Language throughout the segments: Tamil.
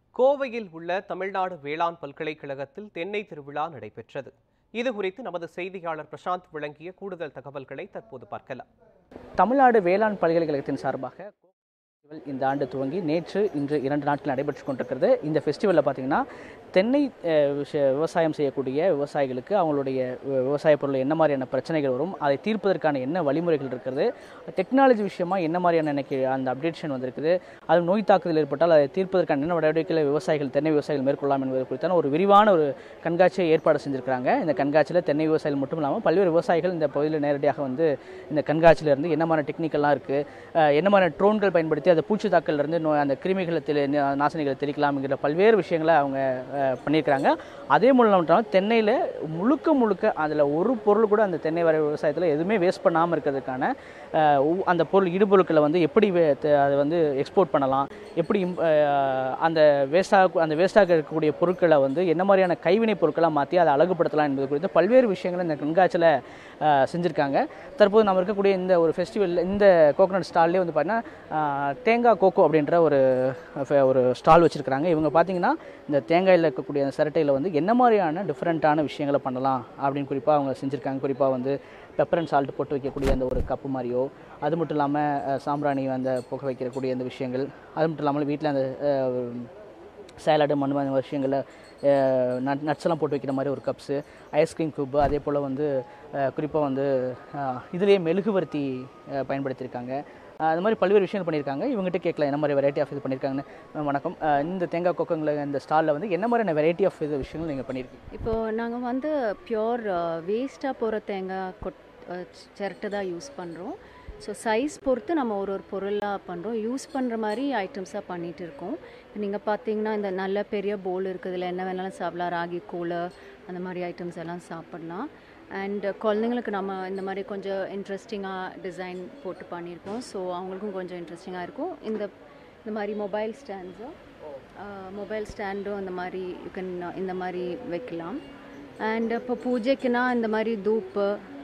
கோவையில் உள்ள தமிழ்நாடு வேளாண் பல்கலைக்கழகத்தில் தென்னை திருவிழா நடைபெற்றது. இதுகுறித்து நமது செய்தியாளர் பிரசாந்த் வழங்கிய கூடுதல் தகவல்களை தற்போது பார்க்கலாம். தமிழ்நாடு வேளாண் பல்கலைக்கழகத்தின் சார்பாக இந்த ஆண்டு துவங்கி நேற்று இன்று 2 நாட்கள் நடைபெற்று கொண்டிருக்கிறது. இந்த ஃபெஸ்டிவலில் பார்த்தீங்கன்னா தென்னை விவசாயம் செய்யக்கூடிய விவசாயிகளுக்கு அவங்களுடைய விவசாய பொருள் என்ன மாதிரியான பிரச்சனைகள் வரும், அதை தீர்ப்பதற்கான என்ன வழிமுறைகள் இருக்கிறது, டெக்னாலஜி விஷயமா என்ன மாதிரியான எனக்கு அந்த அப்டேஷன் வந்திருக்குது, அது நோய் தாக்குதல் ஏற்பட்டால் அதை தீர்ப்பதற்கான என்ன நடவடிக்கைகளை தென்னை விவசாயிகள் மேற்கொள்ளலாம் என்பது குறித்தான ஒரு விரிவான ஒரு கண்காட்சியை ஏற்பாடு செஞ்சுருக்காங்க. இந்த கண்காட்சியில் தென்னை விவசாயிகள் மட்டும் இல்லாமல் பல்வேறு விவசாயிகள் இந்த பகுதியில் நேரடியாக வந்து இந்த கண்காட்சியிலிருந்து என்ன மாதிரி டெக்னிக்கெல்லாம் இருக்குது, என்ன மாதிரி ட்ரோன்கள் பயன்படுத்தி அந்த பூச்சி தாக்கலிருந்து அந்த கிருமிகளை நாசினிகளை தெளிக்கலாம்ங்கிற பல்வேறு விஷயங்களை அவங்க பண்ணியிருக்கிறாங்க. அதே மூலம் தென்னையில் முழுக்க அதில் ஒரு பொருள் கூட அந்த தென்னை வரை விவசாயத்தில் எதுவுமே வேஸ்ட் பண்ணாமல் இருக்கிறதுக்கான அந்த பொருள் இடுபொருட்களை வந்து எப்படி அதை வந்து எக்ஸ்போர்ட் பண்ணலாம், எப்படி அந்த வேஸ்டாக இருக்கக்கூடிய பொருட்களை வந்து என்ன மாதிரியான கைவினை பொருட்களாக மாற்றி அதை அழகுபடுத்தலாம் என்பது குறித்து பல்வேறு விஷயங்களை இந்த கண்காட்சியில் செஞ்சுருக்காங்க. தற்போது நம்ம இருக்கக்கூடிய இந்த ஒரு ஃபெஸ்டிவலில் இந்த கோகோனட் ஸ்டால்லே வந்து பார்த்தீங்கன்னா தேங்காய் கோகோ அப்படின்ற ஒரு ஸ்டால் வச்சுருக்கிறாங்க. இவங்க பார்த்தீங்கன்னா இந்த தேங்காயில் இருக்கக்கூடிய அந்த சிரட்டையில் வந்து என்ன மாதிரியான டிஃப்ரெண்ட்டான விஷயங்களை பண்ணலாம் அப்படின்னு குறிப்பாக அவங்க செஞ்சுருக்காங்க. குறிப்பாக வந்து பெப்பர் அண்ட் சால்ட் போட்டு வைக்கக்கூடிய அந்த ஒரு கப்பு மாதிரியோ, அது மட்டும் இல்லாமல் சாம்பிராணி அந்த புகை வைக்கக்கூடிய அந்த விஷயங்கள், அது மட்டும் இல்லாமல் வீட்டில் அந்த சேலடு அந்த விஷயங்களில் நட்ஸ் எல்லாம் போட்டு வைக்கிற மாதிரி ஒரு கப்ஸு, ஐஸ்கிரீம் க்யூப்பு, அதே போல் வந்து குறிப்பாக வந்து இதுலேயே மெழுகுவர்த்தி பயன்படுத்தியிருக்காங்க. அது மாதிரி பல்வேறு விஷயங்கள் பண்ணியிருக்காங்க. இவங்ககிட்ட கேட்கலாம் என்ன மாதிரி வெரைட்டி ஆஃப் இது பண்ணியிருக்காங்கன்னு. வணக்கம், இந்த தேங்காய் கோக்கங்களை இந்த ஸ்டாலில் வந்து என்ன மாதிரியான வெரைட்டி ஆஃப் இது விஷயங்கள் நீங்கள் பண்ணியிருக்கீங்க? இப்போது நாங்கள் வந்து பியோர் வேஸ்ட்டாக போகிற தேங்காய் சிரட்டை தான் யூஸ் பண்ணுறோம். ஸோ சைஸ் பொறுத்து நம்ம ஒரு பொருளாக பண்ணுறோம், யூஸ் பண்ணுற மாதிரி ஐட்டம்ஸாக பண்ணிகிட்டு இருக்கோம். இப்போ நீங்கள் பார்த்தீங்கன்னா இந்த நல்ல பெரிய போல் இருக்குது, இதில் என்ன வேணாலும் சாப்பிடலாம், ராகி கூழ் அந்த மாதிரி ஐட்டம்ஸ் எல்லாம் சாப்பிட்லாம். அண்ட் குழந்தைங்களுக்கு நம்ம இந்த மாதிரி கொஞ்சம் இன்ட்ரெஸ்டிங்காக டிசைன் போட்டு பண்ணியிருக்கோம். ஸோ அவங்களுக்கும் கொஞ்சம் இன்ட்ரெஸ்டிங்காக இருக்கும். இந்த மாதிரி மொபைல் ஸ்டாண்டும் இந்த மாதிரி இந்த மாதிரி வைக்கலாம். அண்ட் இப்போ பூஜைக்குன்னா இந்த மாதிரி தூப்பு,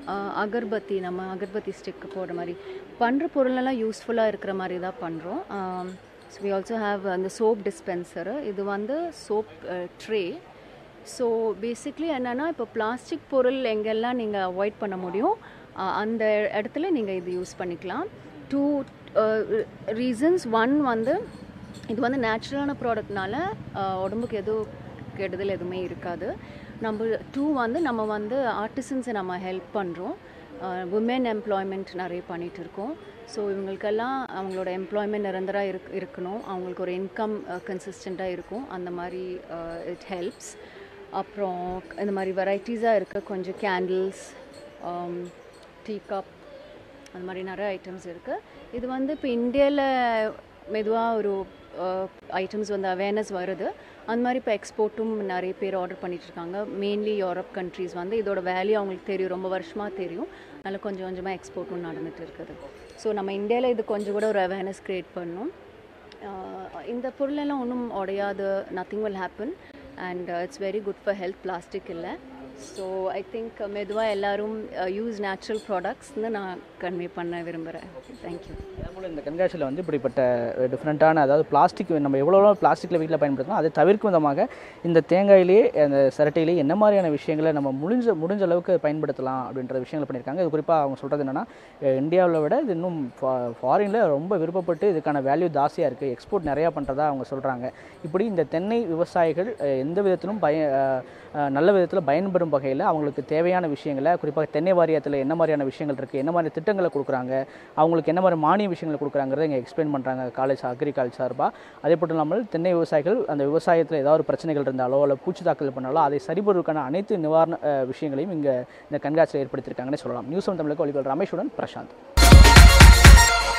அகர்பத்தி ஸ்டிக்கு போடுற மாதிரி பண்ணுற பொருளெல்லாம் யூஸ்ஃபுல்லாக இருக்கிற மாதிரி தான் பண்ணுறோம். ஸோ வி ஆல்சோ ஹாவ் அந்த சோப் டிஸ்பென்சரு, இது வந்து சோப் ட்ரே. ஸோ பேசிக்லி என்னென்னா இப்போ பிளாஸ்டிக் பொருள் எங்கெல்லாம் நீங்கள் அவாய்ட் பண்ண முடியும் அந்த இடத்துல நீங்கள் இது யூஸ் பண்ணிக்கலாம். 2 ரீசன்ஸ். 1 வந்து இது வந்து நேச்சுரலான ப்ராடக்ட்னால உடம்புக்கு எதுவும் கெடுதல் எதுவுமே இருக்காது. நம்பர் 2 வந்து நம்ம வந்து ஆர்டிசன்ஸை நம்ம ஹெல்ப் பண்ணுறோம். உமன் எம்ப்ளாய்மெண்ட் நிறைய பண்ணிகிட்டு இருக்கோம். ஸோ இவங்களுக்கெல்லாம் அவங்களோட எம்ப்ளாய்மெண்ட் நிரந்தராக இருக்கணும், அவங்களுக்கு ஒரு இன்கம் கன்சிஸ்டண்ட்டாக இருக்கும், அந்த மாதிரி இட் ஹெல்ப்ஸ். அப்புறம் இந்த மாதிரி வெரைட்டிஸாக இருக்க கொஞ்சம் கேண்டில்ஸ், டீ கப், அந்த மாதிரி நிறைய ஐட்டம்ஸ் இருக்குது. இது வந்து இப்போ இந்தியாவில் மெதுவாக ஒரு ஐட்டம்ஸ் வந்து அவேர்னஸ் வருது. அந்த மாதிரி இப்போ எக்ஸ்போர்ட்டும் நிறைய பேர் ஆர்டர் பண்ணிகிட்ருக்காங்க. மெயின்லி யூரோப் கண்ட்ரீஸ் வந்து இதோட வேல்யூ அவங்களுக்கு தெரியும், ரொம்ப வருஷமாக தெரியும். அதனால் கொஞ்சம் கொஞ்சமாக எக்ஸ்போர்ட்டும் நடந்துகிட்டு இருக்குது. ஸோ நம்ம இந்தியாவில் இது கொஞ்சம் கூட ஒரு அவேர்னஸ் க்ரியேட் பண்ணணும். இந்த பொருளெல்லாம் ஒன்றும் உடையாது, nothing will happen and it's very good for health. Plastic இல்லை. ஸோ ஐ திங்க் மெதுவாக எல்லோரும் யூஸ் நேச்சுரல் ப்ராடக்ட்ஸ்ன்னு நான் கன்வே பண்ண விரும்புகிறேன். தேங்க்யூ. அதேபோல் இந்த கண்காட்சியில் வந்து இப்படிப்பட்ட டிஃப்ரெண்ட்டான, அதாவது பிளாஸ்டிக் நம்ம எவ்வளோ பிளாஸ்டிக்கில் வீட்டில் பயன்படுத்தணும், அதை தவிர்க்கும் விதமாக இந்த தேங்காயிலேயே அந்த சிரட்டையிலேயே என்ன மாதிரியான விஷயங்களை நம்ம முடிஞ்ச அளவுக்கு பயன்படுத்தலாம் அப்படின்ற விஷயங்கள் பண்ணியிருக்காங்க. இது குறிப்பாக அவங்க சொல்கிறது என்னென்னா, இந்தியாவில் விட இது இன்னும் ஃபாரினில் ரொம்ப விருப்பப்பட்டு இதுக்கான வேல்யூ ஜாஸ்தியாக இருக்குது, எக்ஸ்போர்ட் நிறையா பண்ணுறதா அவங்க சொல்கிறாங்க. இப்படி இந்த தென்னை விவசாயிகள் எந்த விதத்திலும் நல்ல விதத்தில் பயன்படும் வகையில் அவங்களுக்கு தேவையான விஷயங்களை, குறிப்பாக தென்னை வாரியத்தில் என்ன மாதிரியான விஷயங்கள் இருக்குது, என்ன மாதிரி திட்டங்களை கொடுக்குறாங்க, அவங்களுக்கு என்ன மாதிரி மானிய விஷயங்களை கொடுக்குறாங்கிறத இங்கே எக்ஸ்பிளைன் பண்ணுறாங்க காலேஜ் அக்ரிகல்ச்சர் சார்பாக. அதே மட்டும் இல்லாமல் தென்னை விவசாயிகள் அந்த விவசாயத்தில் ஏதாவது பிரச்சனைகள் இருந்தாலோ இல்லை பூச்சி தாக்கல் பண்ணாலோ அதை சரிபடுவதற்கான அனைத்து நிவாரண விஷயங்களையும் இங்கே இந்த கண்காட்சியில் ஏற்படுத்தியிருக்காங்கன்னு சொல்லலாம். நியூஸ் 7 தமிழுக்கு ஒளிபரப்பு ரமேஷுடன் பிரசாந்த்.